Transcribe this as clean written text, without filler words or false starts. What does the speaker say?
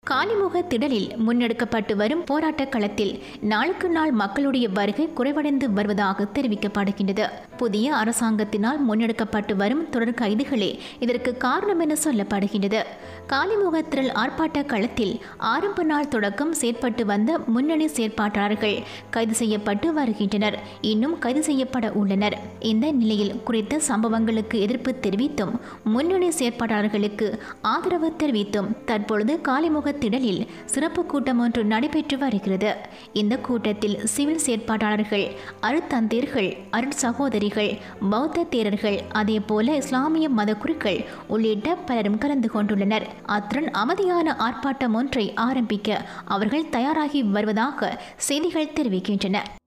காலிமுக திடலில் முன்னெடுக்கப்பட்டு வரும் போராட்ட களத்தில் நாளுக்கு நாள் மக்களுடைய வருகை குறைவடைந்து வருவதாக தெரிவிக்கப்படுகின்றது. புதிய அரசாங்கத்தினால் முன்னெடுக்கப்பட்டு வரும் தொடர் கைதுகளே இதற்கு காரணம் என சொல்லப்படுகின்றது. காலிமுக திடல் ஆர்ப்பாட்ட களத்தில் ஆரம்ப நாள் தொடக்கம் செயற்பட்டு வந்த முன்னணி செயற்பாட்டாளர்கள் கைது செய்யப்பட்டு வருகின்றனர். இன்னும் கைது செய்யப்பட உள்ளனர். இந்த நிலையில் குறித்த சம்பவங்களுக்கு எதிர்ப்பு தெரிவித்தும் முன்னணி செயற்பாட்டாளர்களுக்கு ஆதரவு தெரிவித்தும் தற்பொழுது காலிமுக திடலில் சிறப்பு கூட்டம் ஒன்று நடைபெற்று வருகிறது. இந்த கூட்டத்தில் சிவில் செயற்பாட்டாளர்கள், அருட்தந்தையர்கள், அருட்சகோதரிகள், பௌத்த தேரர்கள், அதேபோல இஸ்லாமிய மத குருக்கள் உள்ளிட்ட பலரும் கலந்து கொண்டுள்ளனர். அத்துடன் அமைதியான ஆர்ப்பாட்டம் ஒன்றை ஆரம்பிக்க அவர்கள் தயாராகி வருவதாக செய்திகள் தெரிவிக்கின்றன.